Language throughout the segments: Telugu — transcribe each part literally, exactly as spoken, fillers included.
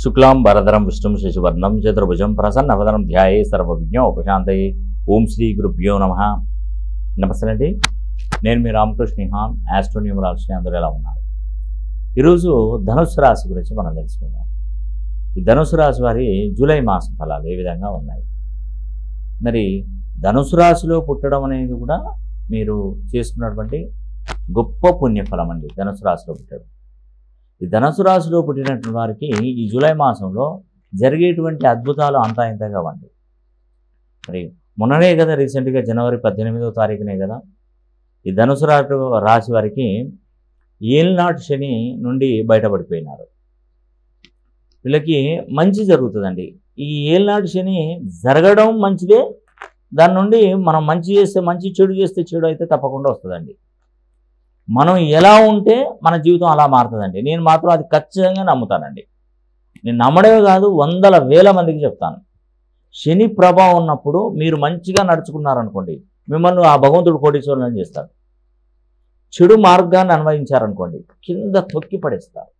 శుక్లాం వరదరం విష్ణుం శశివర్ణం చతుర్భుజం ప్రసన్నవదనం ధ్యాయే సర్వవిజ్ఞోపశాంతయే. ఓం శ్రీ గురుభ్యో నమః. నమస్తే అండి, నేను మీ రామకృష్ణ నిహాన్, ఆస్ట్రోన్యూమరాలజీ. అందరూ ఎలా ఉన్నారు? ఈరోజు ధనుస్సు రాశి గురించి మనం తెలుసుకుందాం. ఈ ధనుస్సు రాశి వారి జూలై మాసం ఫలాలు ఏ విధంగా ఉన్నాయి? మరి ధనుసు రాశిలో పుట్టడం అనేది కూడా మీరు చేసుకున్నటువంటి గొప్ప పుణ్యఫలం అండి. ధనుసు రాశిలో పుట్టడం, ఈ ధనుసు రాశిలో పుట్టినటువంటి వారికి ఈ జూలై మాసంలో జరిగేటువంటి అద్భుతాలు అంతా ఇంతగా వండి. మరి మొన్ననే కదా, రీసెంట్గా జనవరి పద్దెనిమిదవ తారీఖునే కదా ఈ ధనుసు రాశి రాశి వారికి ఏలినాటి శని నుండి బయటపడిపోయినారు. వీళ్ళకి మంచి జరుగుతుందండి. ఈ ఏలినాటి శని జరగడం మంచిదే, దాని నుండి మనం మంచి చేస్తే మంచి, చెడు చేస్తే చెడు అయితే తప్పకుండా వస్తుందండి. మనం ఎలా ఉంటే మన జీవితం అలా మారుతుందండి. నేను మాత్రం అది ఖచ్చితంగా నమ్ముతానండి. నేను నమ్మడమే కాదు, వందల వేల మందికి చెప్తాను. శని ప్రభావం ఉన్నప్పుడు మీరు మంచిగా నడుచుకున్నారనుకోండి, మిమ్మల్ని ఆ భగవంతుడు కోటీశ్వరులను చేస్తాడు. చెడు మార్గాన్ని అన్వయించారనుకోండి, కింద తొక్కి పడేస్తారు.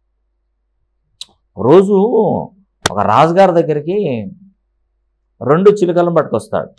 రోజు ఒక రాజుగారి దగ్గరికి రెండు చిలుకలను పట్టుకొస్తాడు.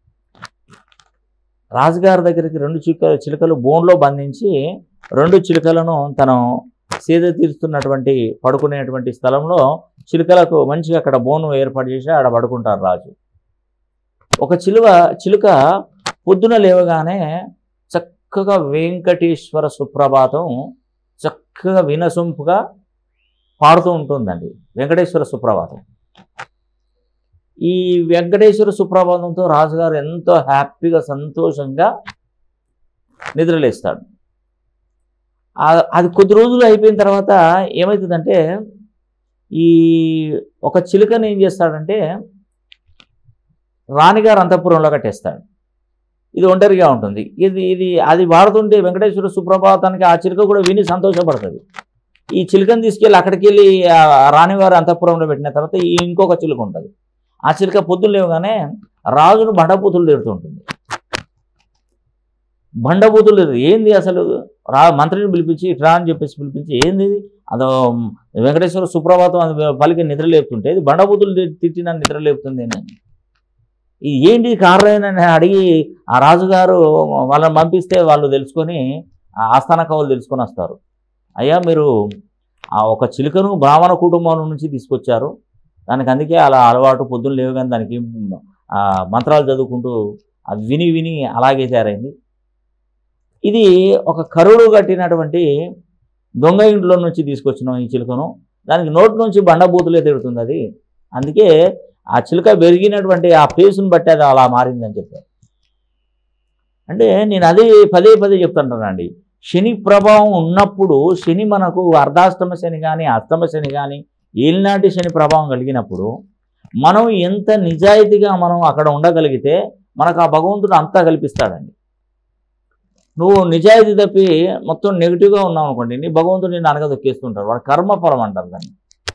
రాజుగారి దగ్గరికి రెండు చిలుక చిలుకలు బోన్లో బంధించి రెండు చిలుకలను తను సేద తీరుస్తున్నటువంటి పడుకునేటువంటి స్థలంలో చిలుకలకు మంచిగా అక్కడ బోను ఏర్పాటు చేసి ఆడ పడుకుంటారు రాజు. ఒక చిలువ చిలుక పొద్దున లేవగానే చక్కగా వెంకటేశ్వర సుప్రభాతం చక్కగా వినసొంపుగా పాడుతూ ఉంటుందండి. వెంకటేశ్వర సుప్రభాతం. ఈ వెంకటేశ్వర సుప్రభాతంతో రాజుగారు ఎంతో హ్యాపీగా సంతోషంగా నిద్రలేస్తాడు. అది కొద్ది రోజులు అయిపోయిన తర్వాత ఏమవుతుందంటే, ఈ ఒక చిలుకని ఏం చేస్తాడంటే రాణిగారు అంతఃపురంలో కట్టేస్తాడు. ఇది ఒంటరిగా ఉంటుంది. ఇది ఇది అది వాడుతుంటే వెంకటేశ్వర సుప్రభాతానికి ఆ చిలుక కూడా విని సంతోషపడుతుంది. ఈ చిలుకని తీసుకెళ్ళి అక్కడికి వెళ్ళి రాణివారి అంతఃపురంలో పెట్టిన తర్వాత ఈ ఇంకొక చిలుక ఉంటుంది. ఆ చిలుక పొద్దులు లేవగానే రాజును బండబూతులు తిడుతుంటుంది. బండబూతులు ఏంది అసలు, రా మంత్రిని పిలిపించి ఇట్రా అని చెప్పేసి పిలిపించి, ఏంది అదో వెంకటేశ్వర సుప్రభాతం అది పలికి నిద్ర లేపుతుంటే ఇది బండబూతులు తిట్టిన నిద్ర లేపుతుంది అని, ఇది ఏంటి కారణం అడిగి ఆ రాజుగారు వాళ్ళని పంపిస్తే వాళ్ళు తెలుసుకొని ఆస్థాన కవులు తెలుసుకొని వస్తారు. అయ్యా, మీరు ఆ ఒక చిలుకను బ్రాహ్మణ కుటుంబం నుంచి తీసుకొచ్చారు, దానికి అందుకే అలా అలవాటు, పొద్దున్న లేవు కానీ దానికి మంత్రాలు చదువుకుంటూ అది విని విని అలాగే తయారైంది. ఇది ఒక కరుడు కట్టినటువంటి దొంగ ఇంట్లో నుంచి తీసుకొచ్చిన ఈ చిలుకను, దానికి నోటి నుంచి బండబూతులే తిడుతుంది అది, అందుకే ఆ చిలుక పెరిగినటువంటి ఆ ఫేసును బట్టి అది అలా మారిందని చెప్పారు. అంటే నేను అదే పదే పదే చెప్తుంటానండి. శని ప్రభావం ఉన్నప్పుడు, శని మనకు అర్ధాష్టమ శని కానీ అష్టమ శని కానీ ఏలినాటి శని ప్రభావం కలిగినప్పుడు మనం ఎంత నిజాయితీగా మనం అక్కడ ఉండగలిగితే మనకు ఆ భగవంతుడు అంతా కల్పిస్తాడండి. నువ్వు నిజాయితీ తప్పి మొత్తం నెగిటివ్గా ఉన్నావు అనుకోండి, నీ భగవంతుడు నిన్ను అనగదొక్కేస్తుంటారు. వాడు కర్మఫలం అంటారు దాన్ని.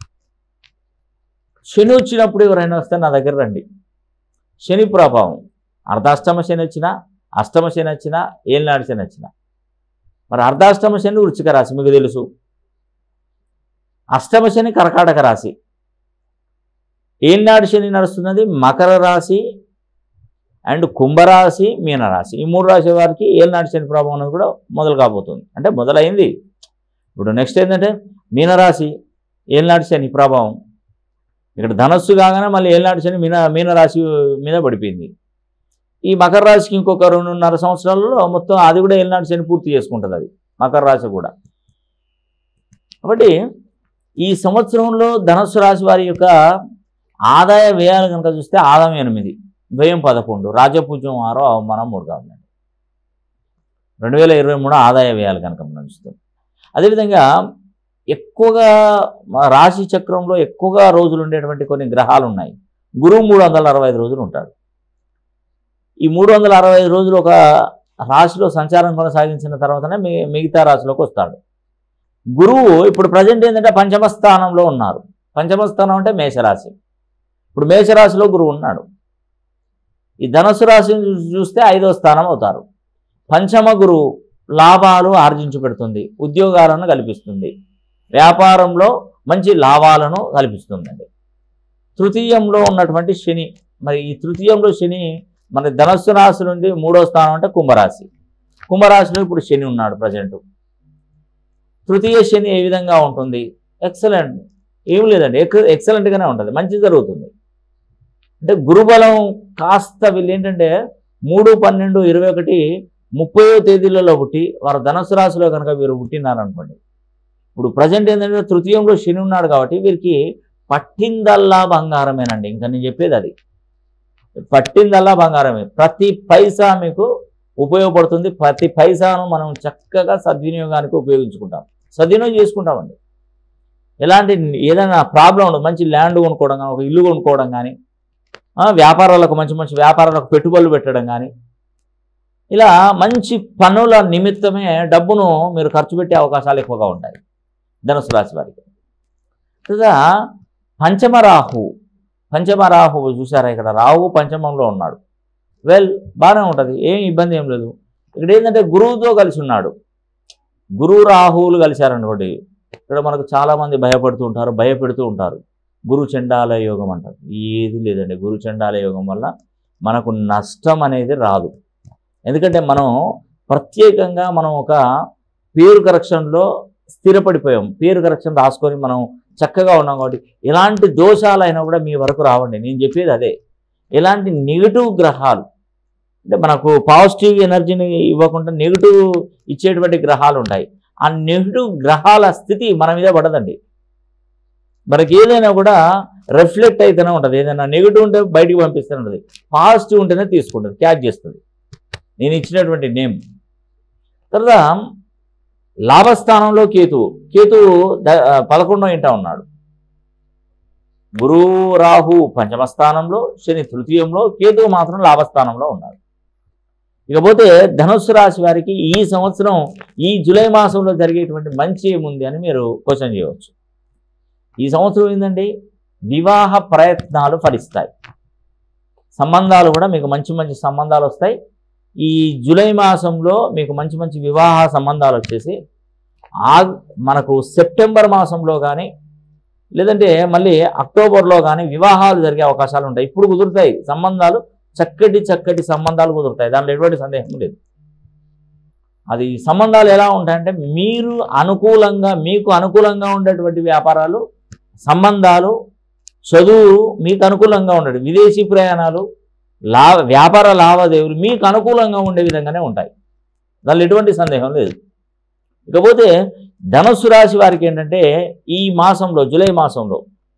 శని వచ్చినప్పుడు ఎవరైనా వస్తే నా దగ్గర రండి. శని ప్రభావం అర్ధాష్టమ శని వచ్చినా, అష్టమ శని వచ్చినా, ఏలినాటి శని వచ్చినా. మరి అర్ధాష్టమ శని వృశ్చిక రాశి మీకు తెలుసు, అష్టమ శని కర్కాటక రాశి, ఏలినాటి శని నడుస్తున్నది మకర రాశి అండ్ కుంభరాశి, మీనరాశి. ఈ మూడు రాశి వారికి ఏలినాటి శని ప్రభావం అనేది కూడా మొదలు కాబోతుంది. అంటే మొదలైంది. ఇప్పుడు నెక్స్ట్ ఏంటంటే మీనరాశి ఏలినాటి శని ప్రభావం. ఇక్కడ ధనస్సు కాగానే మళ్ళీ ఏలినాటి శని మీన మీనరాశి మీద పడిపోయింది. ఈ మకర రాశికి ఇంకొక రెండున్నర సంవత్సరాలలో మొత్తం అది కూడా ఏలినాటి శని పూర్తి చేసుకుంటుంది అది మకర రాశి కూడా. కాబట్టి ఈ సంవత్సరంలో ధనుస్సు రాశి వారి యొక్క ఆదాయ వ్యయాలు కనుక చూస్తే ఆదాయం ఎనిమిది, వ్యయం పదకొండు, రాజ్యపూజ్యం ఆరో, అవమానం మూడు కావాలండి. రెండు వేల ఇరవై మూడు ఆదాయ వ్యయాలు కనుక మనం చూస్తాం. అదేవిధంగా ఎక్కువగా రాశి చక్రంలో ఎక్కువగా రోజులు ఉండేటువంటి కొన్ని గ్రహాలు ఉన్నాయి. గురువు మూడు వందల అరవై ఐదు రోజులు ఉంటాడు. ఈ మూడు వందల అరవై ఐదు రోజులు ఒక రాశిలో సంచారం కొనసాగించిన తర్వాతనే మీ మిగతా రాశిలోకి వస్తాడు. గురువు ఇప్పుడు ప్రజెంట్ ఏంటంటే పంచమ స్థానంలో ఉన్నారు. పంచమ స్థానం అంటే మేషరాశి. ఇప్పుడు మేషరాశిలో గురువు ఉన్నాడు. ఈ ధనుసు రాశిని చూస్తే ఐదో స్థానం అవుతారు. పంచమ గురువు లాభాలు ఆర్జించి పెడుతుంది, ఉద్యోగాలను కల్పిస్తుంది, వ్యాపారంలో మంచి లాభాలను కల్పిస్తుందండి. తృతీయంలో ఉన్నటువంటి శని, మరి ఈ తృతీయంలో శని మన ధనస్సు రాశి నుండి మూడో స్థానం అంటే కుంభరాశి. కుంభరాశిలో ఇప్పుడు శని ఉన్నాడు ప్రజెంట్. తృతీయ శని ఏ విధంగా ఉంటుంది? ఎక్సలెంట్, ఏం లేదండి, ఎక్ ఎక్సలెంట్గానే ఉంటుంది, మంచి జరుగుతుంది. అంటే గురుబలం కాస్త వీళ్ళు ఏంటంటే మూడు పన్నెండు ఇరవై ఒకటి ముప్పయో తేదీలలో పుట్టి వారు ధనుసు రాశిలో కనుక వీరు పుట్టినారనుకోండి, ఇప్పుడు ప్రజెంట్ ఏంటంటే తృతీయంలో శని ఉన్నాడు కాబట్టి వీరికి పట్టిందల్లా బంగారమేనండి. ఇంకా నేను చెప్పేది అది, పట్టిందల్లా బంగారమే. ప్రతి పైసా మీకు ఉపయోగపడుతుంది. ప్రతి పైసాను మనం చక్కగా సద్వినియోగానికి ఉపయోగించుకుంటాం, సద్వినియోగం చేసుకుంటామండి. ఎలాంటి ఏదైనా ప్రాబ్లం ఉండదు. మంచి ల్యాండ్ కొనుక్కోవడం కానీ, ఒక ఇల్లు కొనుక్కోవడం కానీ, వ్యాపారాలకు మంచి మంచి వ్యాపారాలకు పెట్టుబడులు పెట్టడం కానీ, ఇలా మంచి పనుల నిమిత్తమే డబ్బును మీరు ఖర్చు పెట్టే అవకాశాలు ఎక్కువగా ఉంటాయి ధనుసు రాశి వారికి. కదా పంచమ రాహు, పంచమ రాహువు చూసారా, ఇక్కడ రాహు పంచమంలో ఉన్నాడు. వెల్ బాగానే ఉంటుంది, ఏం ఇబ్బంది ఏం లేదు. ఇక్కడ ఏంటంటే గురువుతో కలిసి ఉన్నాడు. గురువు రాహువులు కలిశారనుకోండి, ఇక్కడ మనకు చాలామంది భయపడుతూ ఉంటారు, భయపెడుతూ ఉంటారు. గురు చండాల యోగం అంటారు. ఏది లేదండి, గురు చండాల యోగం వల్ల మనకు నష్టం అనేది రాదు. ఎందుకంటే మనం ప్రత్యేకంగా మనం ఒక పేరు కరెక్షన్లో స్థిరపడిపోయాం, పేరు కరెక్షన్ రాసుకొని మనం చక్కగా ఉన్నాం కాబట్టి ఎలాంటి దోషాలైనా కూడా మీ వరకు రావండి. నేను చెప్పేది అదే, ఎలాంటి నెగిటివ్ గ్రహాలు అంటే మనకు పాజిటివ్ ఎనర్జీని ఇవ్వకుండా నెగిటివ్ ఇచ్చేటువంటి గ్రహాలు ఉంటాయి. ఆ నెగిటివ్ గ్రహాల స్థితి మన మీద పడదండి. మనకి ఏదైనా కూడా రిఫ్లెక్ట్ అయితేనే ఉంటుంది. ఏదైనా నెగిటివ్ ఉంటే బయటికి పంపిస్తూనే ఉంటుంది, పాజిటివ్ ఉంటేనే తీసుకుంటుంది, క్యాచ్ చేస్తుంది. నేను ఇచ్చినటువంటి నేమ్. తర్వాత లాభస్థానంలో కేతువు, కేతువు పదకొండో ఇంట ఉన్నాడు. గురువు రాహు పంచమ స్థానంలో, శని తృతీయంలో, కేతువు మాత్రం లాభస్థానంలో ఉన్నాడు. ఇకపోతే ధనుస్సు రాశి వారికి ఈ సంవత్సరం ఈ జూలై మాసంలో జరిగేటువంటి మంచి ఏముంది అని మీరు క్వశ్చన్ చేయవచ్చు. ఈ సంవత్సరం ఏంటండి, వివాహ ప్రయత్నాలు ఫలిస్తాయి, సంబంధాలు కూడా మీకు మంచి మంచి సంబంధాలు వస్తాయి. ఈ జూలై మాసంలో మీకు మంచి మంచి వివాహ సంబంధాలు వచ్చేసి ఆ మనకు సెప్టెంబర్ మాసంలో కానీ లేదంటే మళ్ళీ అక్టోబర్లో కానీ వివాహాలు జరిగే అవకాశాలు ఉంటాయి. ఇప్పుడు కుదురుతాయి సంబంధాలు, చక్కటి చక్కటి సంబంధాలు కుదురుతాయి, దాంట్లో ఎటువంటి సందేహం లేదు. అది సంబంధాలు ఎలా ఉంటాయంటే మీరు అనుకూలంగా మీకు అనుకూలంగా ఉండేటువంటి వ్యాపారాలు, సంబంధాలు, చదువు మీకు అనుకూలంగా ఉండేది, విదేశీ ప్రయాణాలు, లా వ్యాపార లావాదేవీలు మీకు అనుకూలంగా ఉండే విధంగానే ఉంటాయి, దానిలో ఎటువంటి సందేహం లేదు. ఇకపోతే ధనుస్సు రాశి వారికి ఏంటంటే ఈ మాసంలో జూలై మాసంలో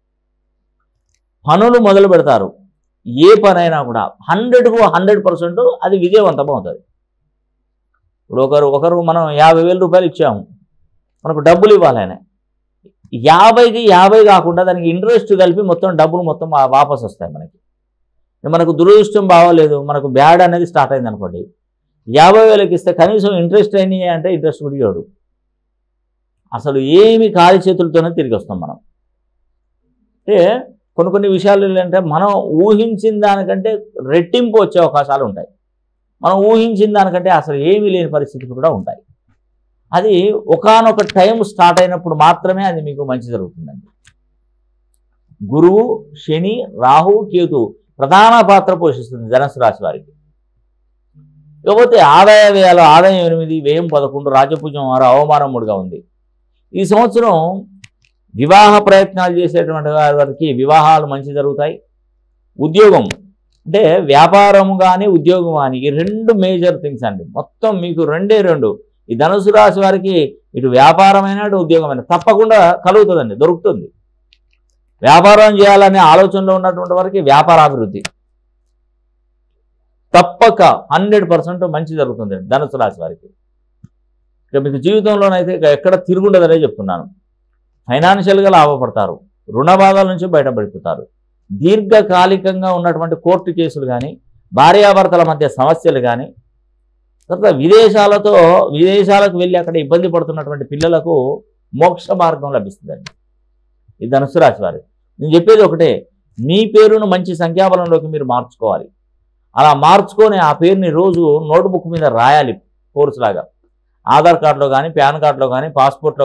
పనులు మొదలు పెడతారు. ఏ పనైనా కూడా హండ్రెడ్కు హండ్రెడ్ పర్సెంట్ అది విజయవంతం అవుతుంది. ఇప్పుడు ఒకరు ఒకరు మనం యాభై వేల రూపాయలు ఇచ్చాము, మనకు డబ్బులు ఇవ్వాలి, ఆయన యాభైకి యాభై కాకుండా దానికి ఇంట్రెస్ట్ కలిపి మొత్తం డబ్బులు మొత్తం వాపస్ వస్తాయి మనకి. మనకు దురదృష్టం బాగోలేదు, మనకు బ్యాడ్ అనేది స్టార్ట్ అయింది అనుకోండి, యాభై వేలకి ఇస్తే కనీసం ఇంట్రెస్ట్ అయినాయి అంటే ఇంట్రెస్ట్ కూడా ఇవ్వడు. అసలు ఏమి ఖాళీ చేతులతోనే తిరిగి వస్తాం మనం. అంటే కొన్ని కొన్ని విషయాలు ఏంటంటే మనం ఊహించిన దానికంటే రెట్టింపు వచ్చే అవకాశాలు ఉంటాయి, మనం ఊహించిన దానికంటే అసలు ఏమీ లేని పరిస్థితులు కూడా ఉంటాయి. అది ఒకానొక టైం స్టార్ట్ అయినప్పుడు మాత్రమే అది మీకు మంచి జరుగుతుందండి. గురువు, శని, రాహు, కేతు ప్రధాన పాత్ర పోషిస్తుంది ధనుసు రాశి వారికి. ఇకపోతే ఆదాయ వ్యయాలు, ఆదాయం ఎనిమిది, వ్యయం పదకొండు, రాజపూజ్యం ఆరు, అవమానం మూడుగా ఉంది. ఈ సంవత్సరం వివాహ ప్రయత్నాలు చేసేటువంటి వారికి వివాహాలు మంచి జరుగుతాయి. ఉద్యోగం అంటే వ్యాపారము కానీ ఉద్యోగం కానీ ఈ రెండు మేజర్ థింగ్స్ అండి. మొత్తం మీకు రెండే రెండు. ఈ ధనుసు రాశి వారికి ఇటు వ్యాపారమైన ఇటు ఉద్యోగమైన తప్పకుండా కలుగుతుందండి, దొరుకుతుంది. వ్యాపారం చేయాలనే ఆలోచనలో ఉన్నటువంటి వారికి వ్యాపారాభివృద్ధి తప్పక హండ్రెడ్ పర్సెంట్ మంచి జరుగుతుంది ధనుసు రాశి వారికి. ఇక మీకు జీవితంలోనైతే ఇక ఎక్కడ తిరుగుండదనే చెప్తున్నాను. ఫైనాన్షియల్గా లాభపడతారు, రుణ బాధల నుంచి బయటపడిపోతారు. దీర్ఘకాలికంగా ఉన్నటువంటి కోర్టు కేసులు కానీ, భార్యాభర్తల మధ్య సమస్యలు కానీ, తర్వాత విదేశాలతో విదేశాలకు వెళ్ళి అక్కడ ఇబ్బంది పడుతున్నటువంటి పిల్లలకు మోక్ష మార్గం లభిస్తుందండి ఈ ధనుసు రాశి వారి. నేను చెప్పేది ఒకటే, మీ పేరును మంచి సంఖ్యాబలంలోకి మీరు మార్చుకోవాలి. అలా మార్చుకొని ఆ పేరుని రోజు నోట్బుక్ మీద రాయాలి, కోర్సు లాగా. ఆధార్ కార్డులో కానీ, పాన్ కార్డులో కానీ, పాస్పోర్ట్లో